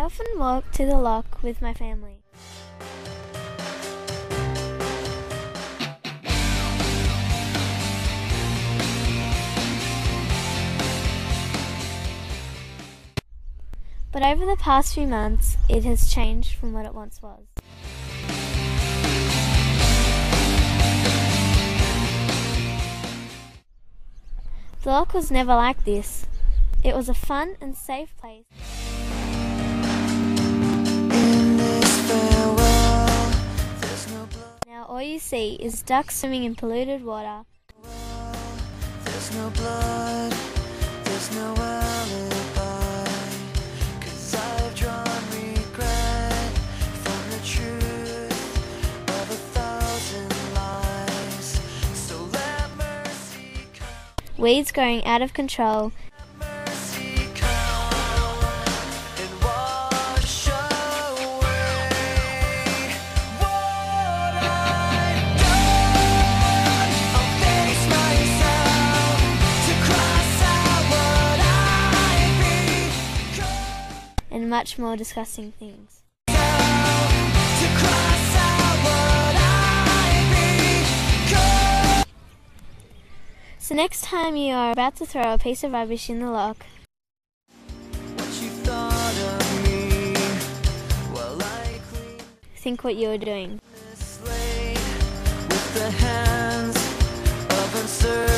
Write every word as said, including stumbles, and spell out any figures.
often walk to the loch with my family. But over the past few months, it has changed from what it once was. The loch was never like this. It was a fun and safe place. Now all you see is ducks swimming in polluted water. There's no blood, there's no alibi, 'cause I've drawn regret from the truth of a thousand lies. So let mercy come. Weeds growing out of control. Mercy come and wash away what I've done. I'll face myself to cross out what I've become. And much more disgusting things. To cross out what I've become. So next time you are about to throw a piece of rubbish in the loch, What you thought of me, well, I clean think what you are doing. this slate with the hands of uncertainty.